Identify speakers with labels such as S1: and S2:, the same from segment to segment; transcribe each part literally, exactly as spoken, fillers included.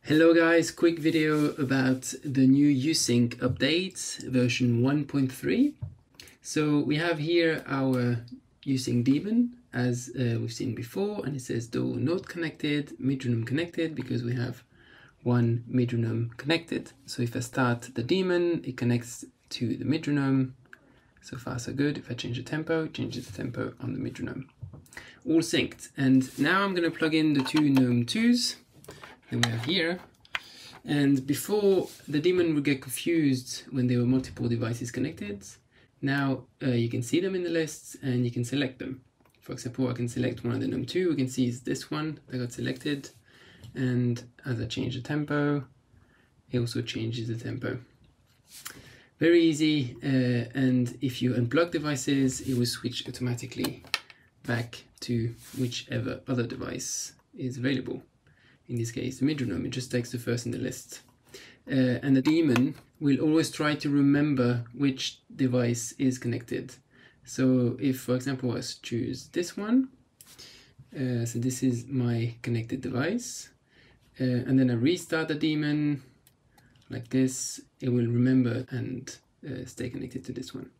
S1: Hello guys, quick video about the new U-Sync update version one point three. So we have here our U-Sync daemon as uh, we've seen before, and it says do note connected, metronome connected, because we have one metronome connected. So if I start the daemon, it connects to the metronome. So far so good. If I change the tempo, it changes the tempo on the metronome. All synced. And now I'm going to plug in the two gnome twos that we have here. And before, the daemon would get confused when there were multiple devices connected. Now uh, you can see them in the lists and you can select them. For example, I can select one of the gnome two. We can see it's this one that got selected. And as I change the tempo, it also changes the tempo. Very easy. Uh, and if you unplug devices, it will switch automatically back to whichever other device is available. In this case, the metronome, it just takes the first in the list. Uh, and the daemon will always try to remember which device is connected. So if, for example, I choose this one, uh, so this is my connected device, uh, and then I restart the daemon like this, it will remember and uh, stay connected to this one.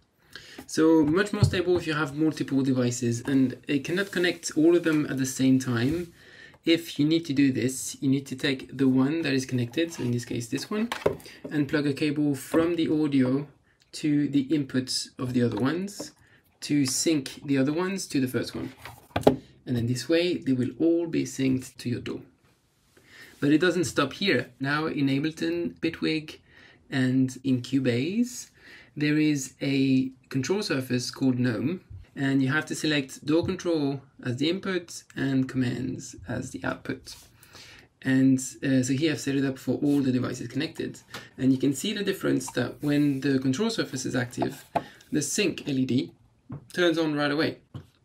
S1: So much more stable if you have multiple devices, and it cannot connect all of them at the same time. If you need to do this, you need to take the one that is connected, so in this case this one, and plug a cable from the audio to the inputs of the other ones to sync the other ones to the first one. And then this way they will all be synced to your D A W. But it doesn't stop here. Now in Ableton, Bitwig, and in Cubase, there is a control surface called gnome. And you have to select D A W control as the input and commands as the output. And uh, so here I've set it up for all the devices connected. And you can see the difference that when the control surface is active, the sync L E D turns on right away.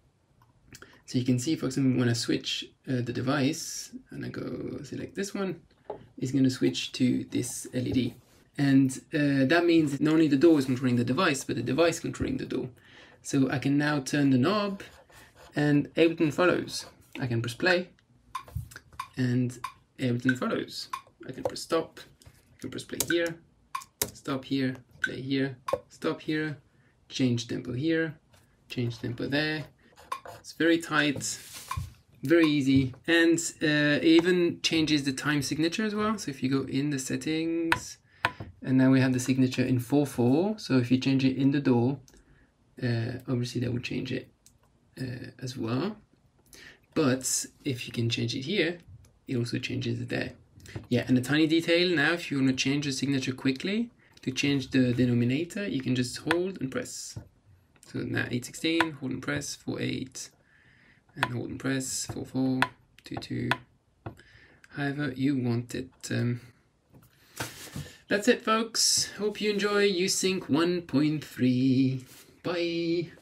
S1: So you can see, for example, when I switch uh, the device and I go select this one, it's going to switch to this L E D. And uh, that means not only the D A W is controlling the device, but the device controlling the D A W. So I can now turn the knob and Ableton follows. I can press play and Ableton follows. I can press stop, I can press play here, stop here, play here, stop here, change tempo here, change tempo there. It's very tight, very easy, and uh, it even changes the time signature as well. So if you go in the settings, and now we have the signature in four four, so if you change it in the D A W, Uh, obviously that would change it uh, as well, but if you can change it here, it also changes it there. Yeah, and a tiny detail now, if you want to change the signature quickly, to change the denominator, you can just hold and press. So now eight sixteen, hold and press, four eight, and hold and press, four four, two two, however you want it. Um, that's it folks, hope you enjoy U-Sync one point three. Bye!